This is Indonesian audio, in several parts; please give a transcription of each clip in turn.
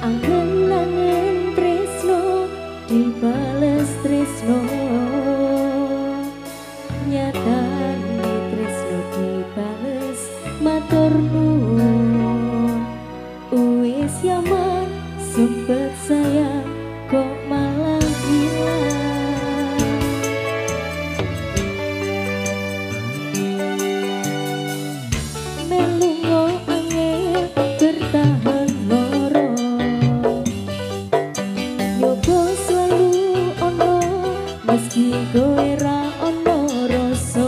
Angen-angen tresno dibales tresno, nyatane tresno dibales matur nuwun. Wis yaman sempet sayang kok malah hilang. Melungo angel bertahan loro, nyoba selalu ono meski kowe ra ono rasa.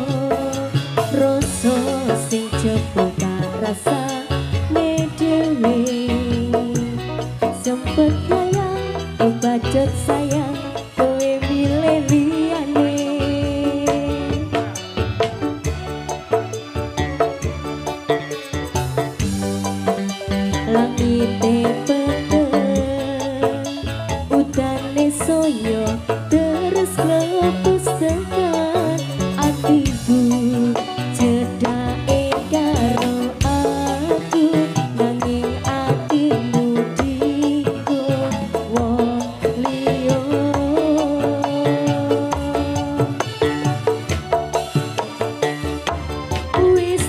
Rasa sing jebul tak rasa dhewe. Sempet sayang, bacot sayang, kowe milih liyane. Langite peteng, udane soyo, terus letus tekan atiku. Cedake karo aku, nanging atimu dienggo wong liya. Wis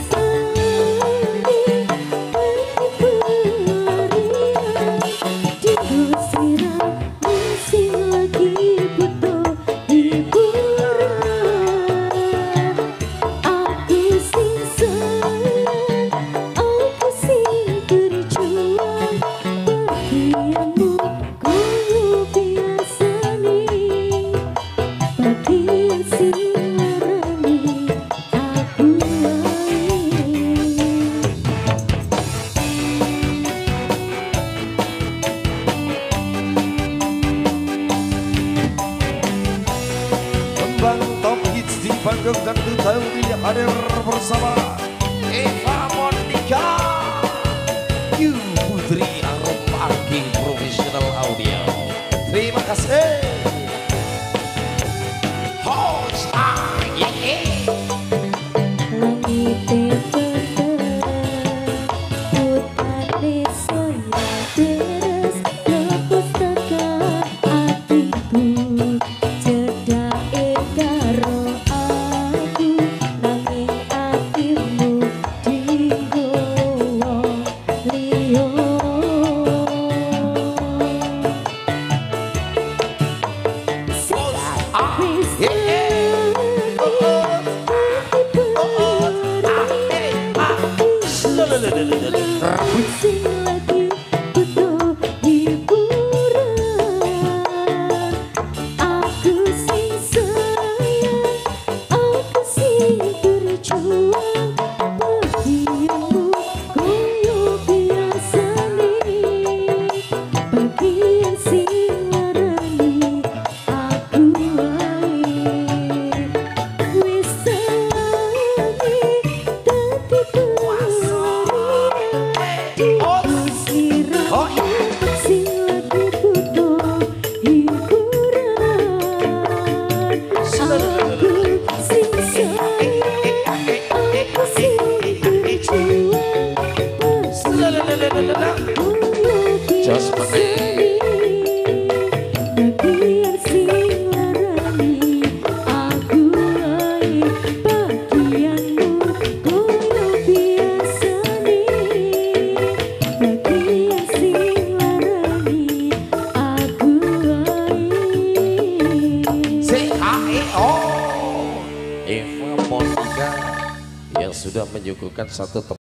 Panggung Dangdut Tauri hadir bersama Eva Monica, You Putri Arif Arki Professional Audio. Terima kasih. Host yeah. Langite peteng, putane soyo, terus lepas tekan atiku. Cedake karo aku, nanging atimu dienggo wong liya. Sing lagi butuh hiburan, aku sing sayang, aku sing berjuang. Bagianmu koyo biasane, bagian sing larani aku wae. Wis sawangi dadi sing lagi butuh hiburan, aku sing sayang, aku sing berjuang. Just bagian sing larani aku wae. Bagianmu koyo biasane, bagian sing larani aku wae. CAEO Eva Monica yang sudah menyuguhkan satu